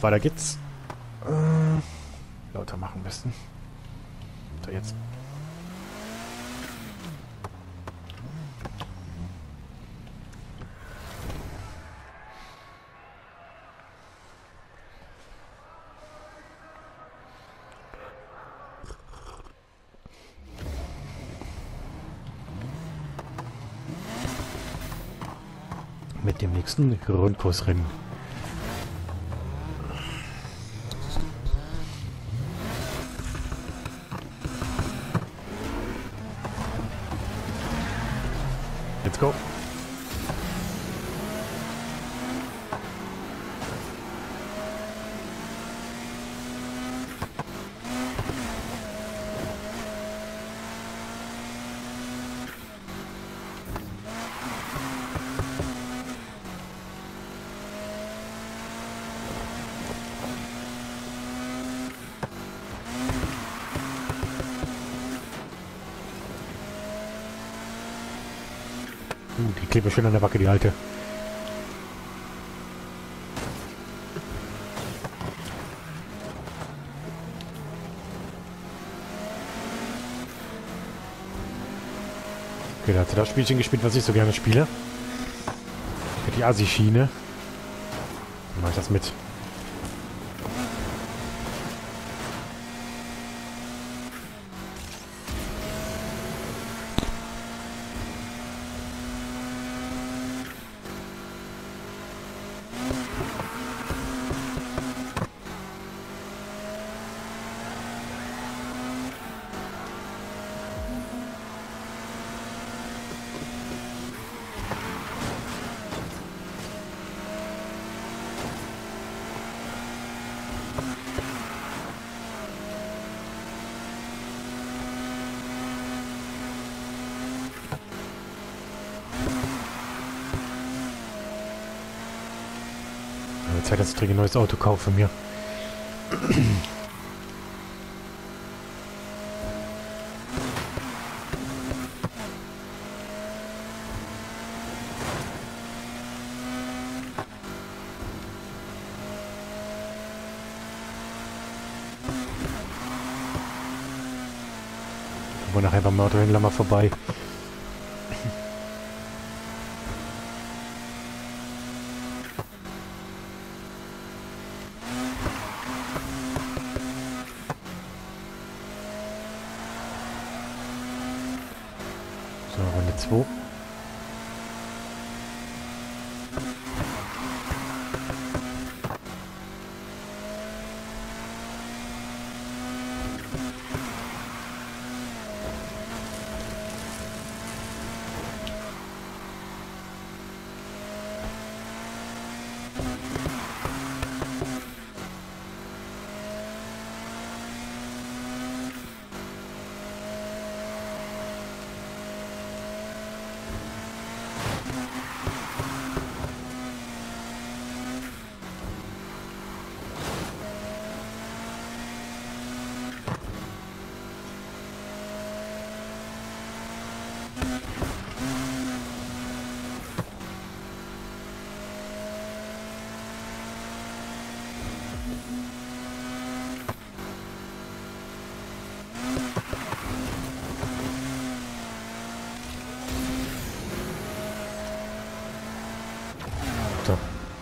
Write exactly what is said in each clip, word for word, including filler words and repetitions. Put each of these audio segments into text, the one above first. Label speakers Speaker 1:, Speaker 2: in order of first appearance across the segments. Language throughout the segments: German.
Speaker 1: weiter geht's. Äh, lauter machen müssen. So, jetzt. Mit dem nächsten Rundkursrennen. Let's go. Uh, die klebt mir schön an der Backe, die alte. Okay, da hat sie das Spielchen gespielt, was ich so gerne spiele. Die Asi-Schiene. Dann mache ich das mit. Zeit, dass ich dringend ein neues Auto kaufe mir. Wir nachher beim Autohändler mal vorbei. So, Runde zwei. So.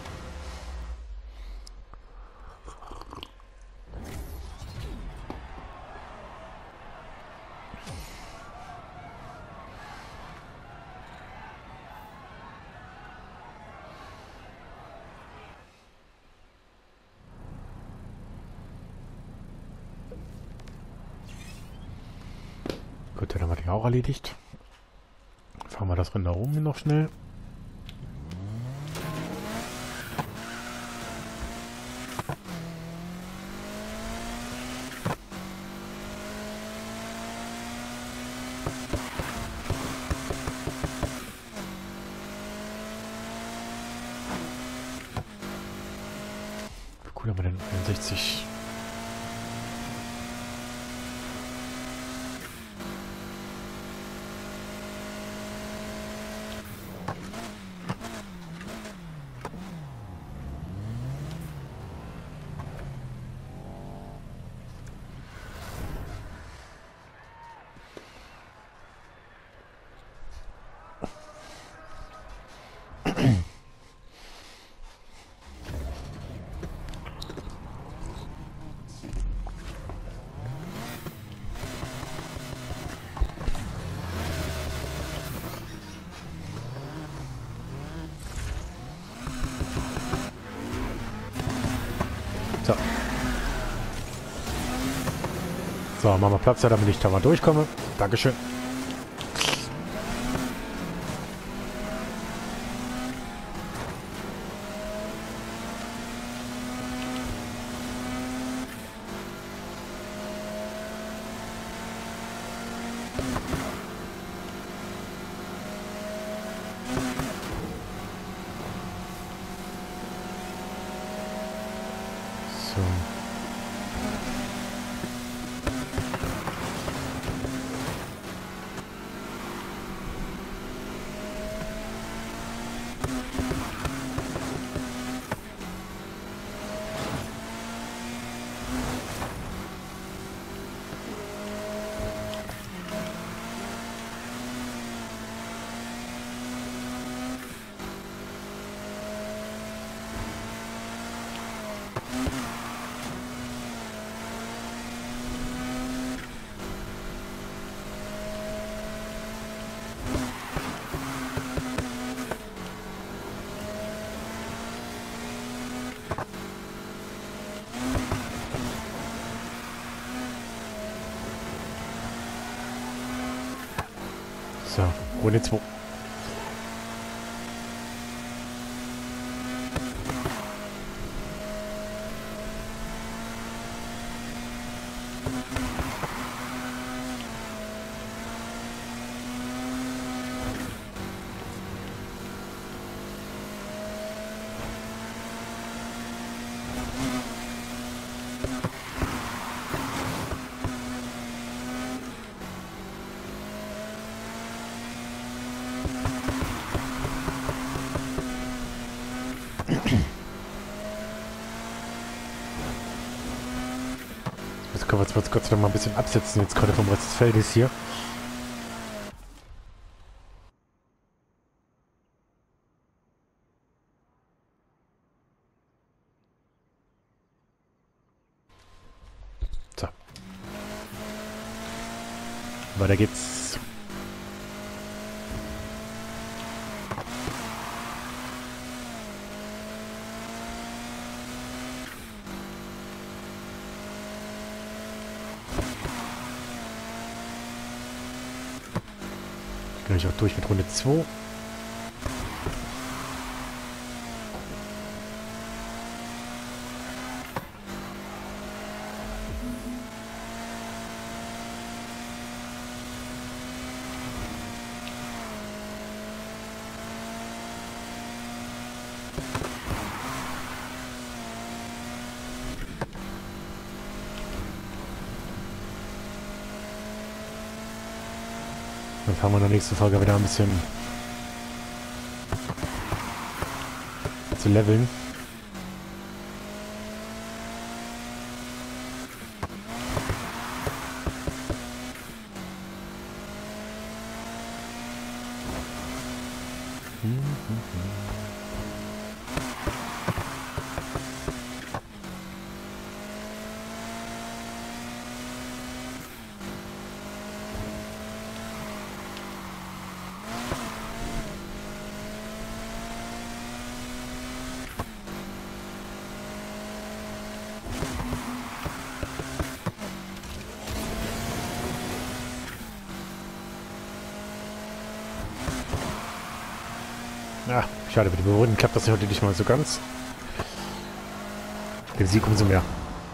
Speaker 1: Gut, dann haben wir die auch erledigt. Fahren wir das Rennen da oben noch schnell. Wie cool haben wir denn einundsechzig? So, machen wir Platz da, damit ich da mal durchkomme. Dankeschön. So. So, Runde zwei. Jetzt können wir uns Gott sei Dank mal ein bisschen absetzen, jetzt gerade vom Rest des Feldes hier. So. Weiter geht's. Bin ich auch durch mit Runde zwei. Dann fahren wir in der nächsten Folge wieder ein bisschen zu leveln. Ja, schade, mit dem Überrunden klappt das heute nicht mal so ganz. Den Sieg umso mehr.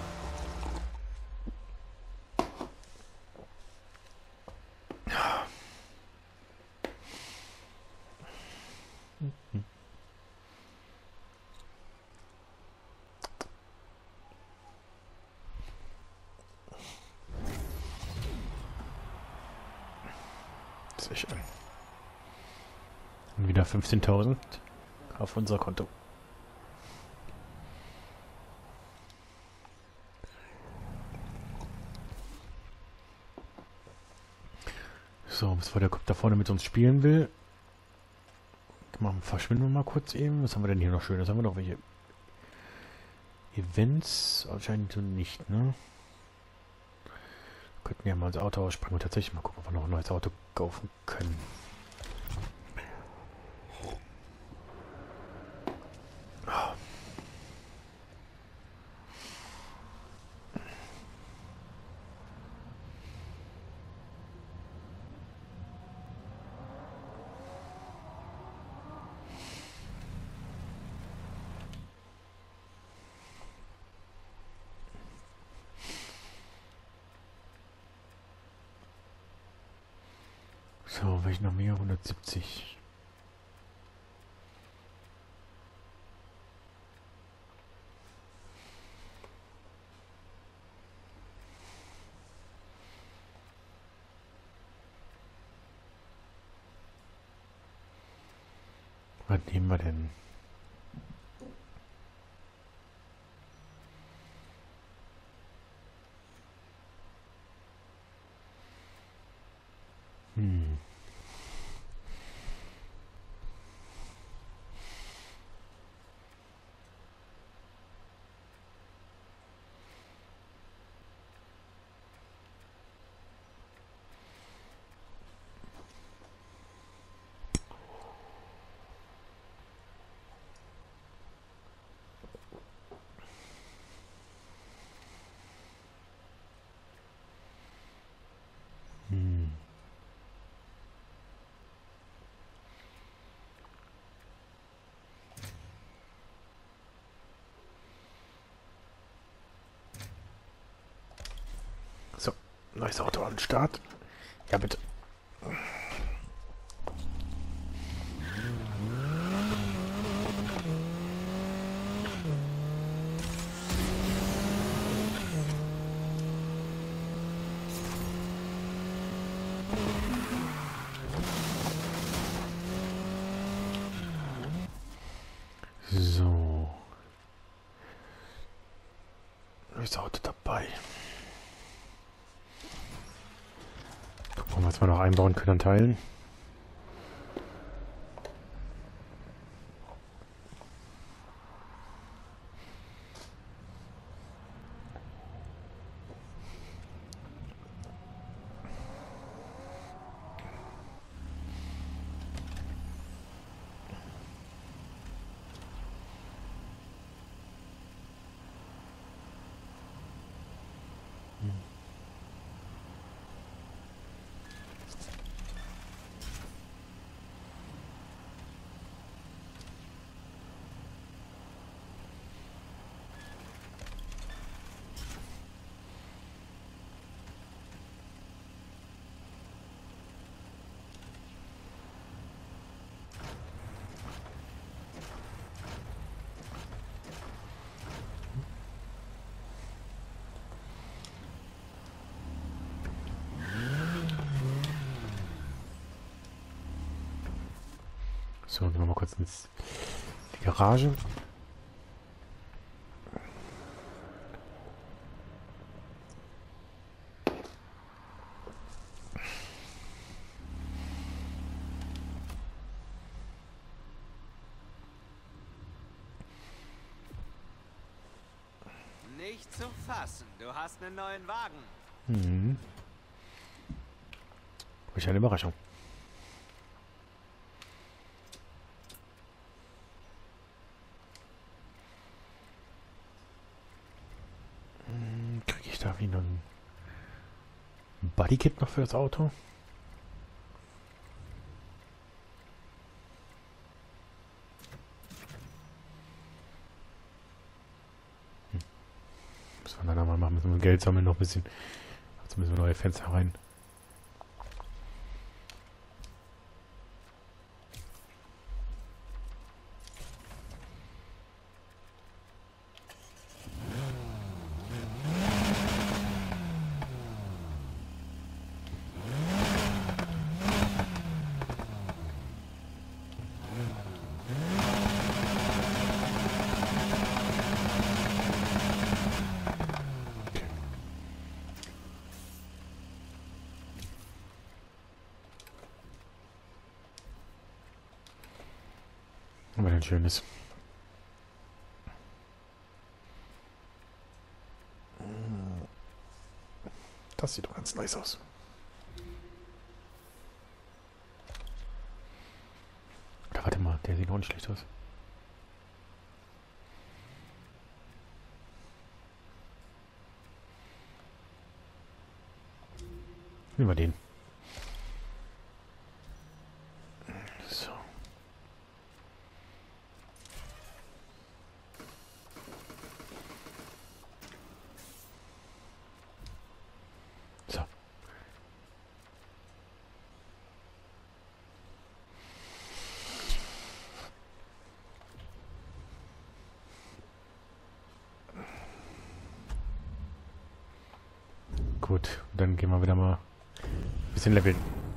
Speaker 1: Sehr schön. Und wieder fünfzehntausend auf unser Konto. So, was war der Kopf da vorne mit uns spielen will. Machen, verschwinden wir mal kurz eben. Was haben wir denn hier noch Schönes? Haben wir noch welche Events? Anscheinend so nicht, ne? Könnten ja mal das Auto ausspringen und tatsächlich mal gucken, ob wir noch ein neues Auto kaufen können. So, welchen noch mehr? hundertsiebzig. Was nehmen wir denn? Hm. Hm. So, neues Auto an den Start. Ja, bitte. So. Neues Auto dabei. Gucken, was wir noch einbauen können an Teilen. So, gehen wir mal kurz ins die Garage.
Speaker 2: Nicht zu fassen, du hast einen neuen Wagen.
Speaker 1: Mhm. Welch eine Überraschung. Kriege ich da wieder ein Bodykit noch für das Auto? Hm. Müssen wir dann mal machen, müssen wir Geld sammeln noch ein bisschen. Jetzt müssen wir neue Fenster rein. Aber ein schönes. Das sieht doch ganz nice aus. Oder warte mal, der sieht auch nicht schlecht aus. Nehmen wir den. So. So. Gut, dann gehen wir wieder mal ein bisschen leveln.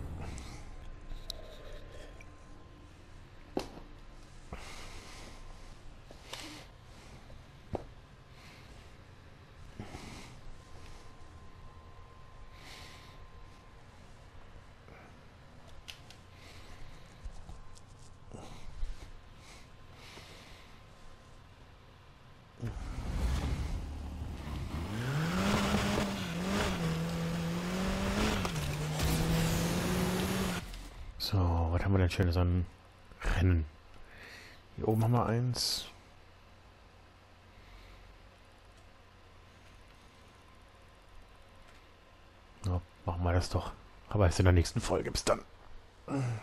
Speaker 1: So, was haben wir denn schönes an Rennen? Hier oben haben wir eins. Ja, machen wir das doch. Aber erst in der nächsten Folge. Bis dann.